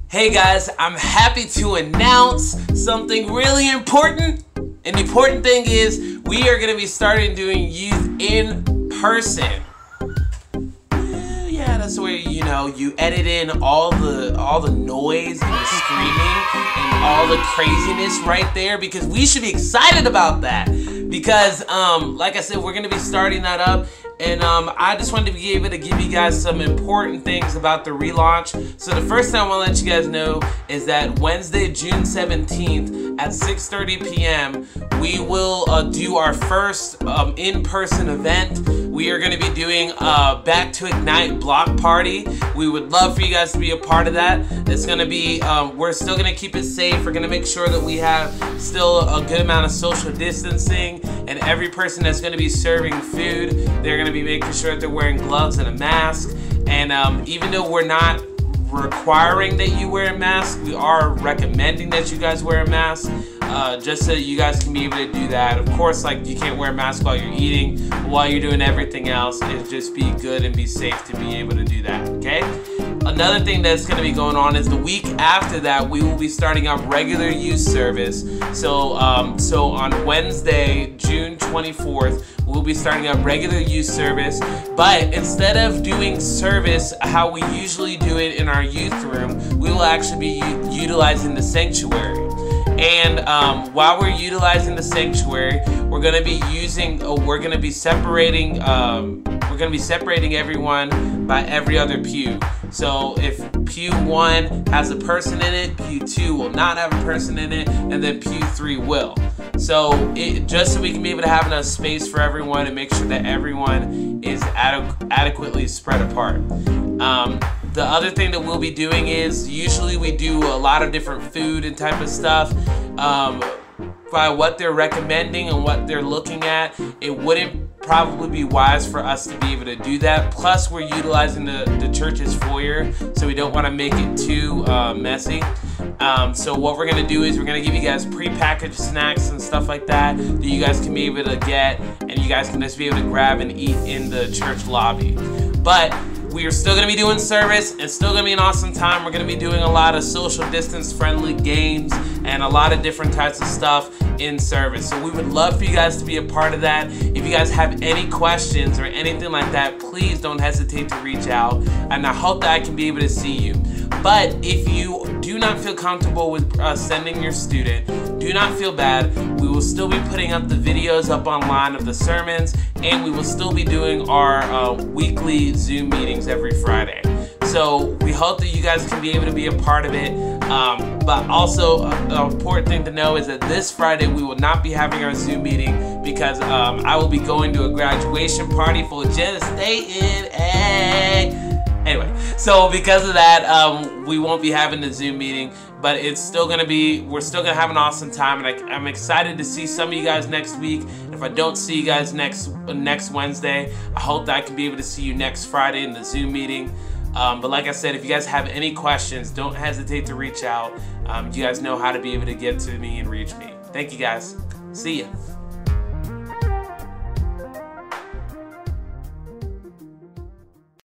Hey guys, I'm happy to announce something really important. And the important thing is we are going to be starting doing youth in person. Yeah, that's where you edit in all the noise and the screaming and all the craziness right there, because we should be excited about that. Because like I said, we're going to be starting that up. And I just wanted to be able to give you guys some important things about the relaunch. So the first thing I want to let you guys know is that Wednesday, June 17th at 6:30 p.m. we will do our first in-person event. We are going to be doing a Back to Ignite block party. We would love for you guys to be a part of that. It's going to be, we're still going to keep it safe. We're going to make sure that we have still a good amount of social distancing, and every person that's going to be serving food, they're going to be making sure that they're wearing gloves and a mask. And even though we're not requiring that you wear a mask, we are recommending that you guys wear a mask, just so that you guys can be able to do that. Of course, like, you can't wear a mask while you're eating, but while you're doing everything else, just be good and be safe to be able to do that, okay? Another thing that's going to be going on is the week after that, we will be starting up regular youth service. So on Wednesday, June 24th, we'll be starting up regular youth service, but instead of doing service how we usually do it in our youth room, we will actually be utilizing the sanctuary. And while we're utilizing the sanctuary, we're going to be separating everyone by every other pew. So if pew 1 has a person in it, pew 2 will not have a person in it, and then pew 3 will. So just so we can be able to have enough space for everyone and make sure that everyone is adequately spread apart. The other thing that we'll be doing is, usually we do a lot of different food and type of stuff. By what they're recommending and what they're looking at, it wouldn't probably be wise for us to be able to do that. Plus, we're utilizing the church's foyer, so we don't want to make it too messy. So what we're going to do is we're going to give you guys pre-packaged snacks and stuff like that you guys can be able to get, and you guys can just be able to grab and eat in the church lobby. But we are still going to be doing service. It's still going to be an awesome time. We're going to be doing a lot of social distance friendly games and a lot of different types of stuff in service. So we would love for you guys to be a part of that. If you guys have any questions or anything like that, please don't hesitate to reach out, and I hope that I can be able to see you. But if you do not feel comfortable with sending your student, do not feel bad. We will still be putting up the videos up online of the sermons, and we will still be doing our weekly Zoom meetings every Friday. So we hope that you guys can be able to be a part of it. But also, an important thing to know is that this Friday we will not be having our Zoom meeting, because I will be going to a graduation party for Jenna State. Anyway, so because of that, we won't be having the Zoom meeting, but it's still gonna be, we're still gonna have an awesome time, and I'm excited to see some of you guys next week. If I don't see you guys next Wednesday, I hope that I can be able to see you next Friday in the Zoom meeting. But like I said, if you guys have any questions, don't hesitate to reach out. You guys know how to be able to get to me and reach me. Thank you guys. See ya.